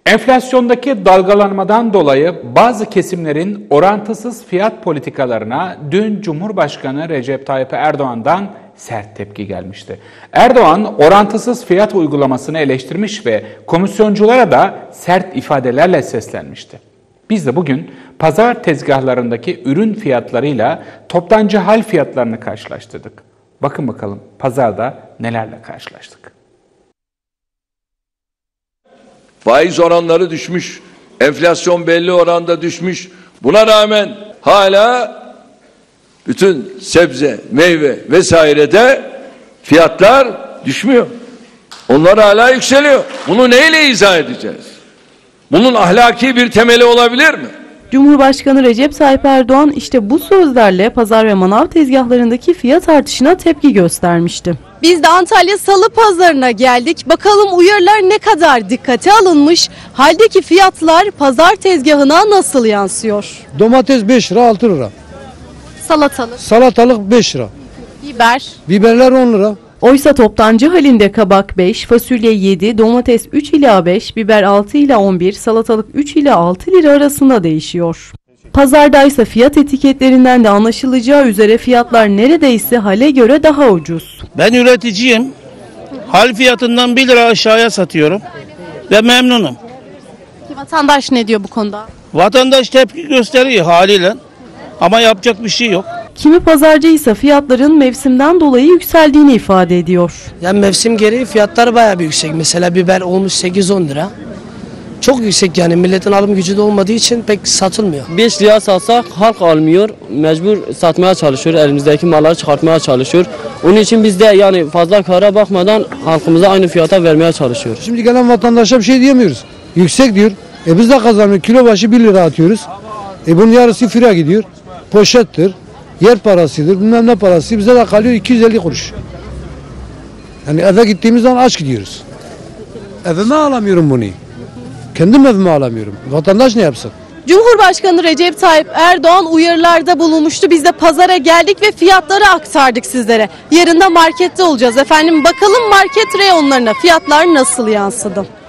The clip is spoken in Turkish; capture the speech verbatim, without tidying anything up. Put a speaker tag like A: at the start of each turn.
A: Enflasyondaki dalgalanmadan dolayı bazı kesimlerin orantısız fiyat politikalarına dün Cumhurbaşkanı Recep Tayyip Erdoğan'dan sert tepki gelmişti. Erdoğan orantısız fiyat uygulamasını eleştirmiş ve komisyonculara da sert ifadelerle seslenmişti. Biz de bugün pazar tezgahlarındaki ürün fiyatlarıyla toptancı hal fiyatlarını karşılaştırdık. Bakın bakalım pazarda nelerle karşılaştık.
B: Faiz oranları düşmüş, enflasyon belli oranda düşmüş. Buna rağmen hala bütün sebze, meyve vesairede fiyatlar düşmüyor. Onlar hala yükseliyor. Bunu neyle izah edeceğiz? Bunun ahlaki bir temeli olabilir mi?
C: Cumhurbaşkanı Recep Tayyip Erdoğan işte bu sözlerle pazar ve manav tezgahlarındaki fiyat artışına tepki göstermişti.
D: Biz de Antalya Salı Pazarı'na geldik. Bakalım uyarılar ne kadar dikkate alınmış? Haldeki fiyatlar pazar tezgahına nasıl yansıyor?
E: Domates beş lira altı lira.
D: Salatalık,
E: Salatalık beş lira.
D: biber.
E: Biberler on lira.
C: Oysa toptancı halinde kabak beş, fasulye yedi, domates üç ila beş, biber altı ila on bir, salatalık üç ila altı lira arasında değişiyor. Pazardaysa fiyat etiketlerinden de anlaşılacağı üzere fiyatlar neredeyse hale göre daha ucuz.
F: Ben üreticiyim. Hal fiyatından bir lira aşağıya satıyorum ve memnunum.
D: Vatandaş ne diyor bu konuda?
F: Vatandaş tepki gösteriyor haliyle ama yapacak bir şey yok.
C: Kimi pazarcı ise fiyatların mevsimden dolayı yükseldiğini ifade ediyor.
G: Yani mevsim gereği fiyatlar bayağı bir yüksek. Mesela biber olmuş sekiz on lira. Çok yüksek yani milletin alım gücü de olmadığı için pek satılmıyor.
H: beş liraya satsak halk almıyor. Mecbur satmaya çalışıyor. Elimizdeki malları çıkartmaya çalışıyor. Onun için biz de yani fazla kara bakmadan halkımıza aynı fiyata vermeye çalışıyoruz.
E: Şimdi gelen vatandaşa bir şey diyemiyoruz. Yüksek diyor. E biz de kazanıyoruz. Kilo başı bir lira atıyoruz. E bunun yarısı fira gidiyor. Poşettir. Yer parasıdır. Bilmem ne parası. Bize de kalıyor iki yüz elli kuruş. Yani eve gittiğimiz zaman aç gidiyoruz. Evime alamıyorum bunu. Kendim evime alamıyorum. Vatandaş ne yapsın?
D: Cumhurbaşkanı Recep Tayyip Erdoğan uyarılarda bulunmuştu. Biz de pazara geldik ve fiyatları aktardık sizlere. Yarın da markette olacağız efendim. Bakalım market reyonlarına fiyatlar nasıl yansıdı?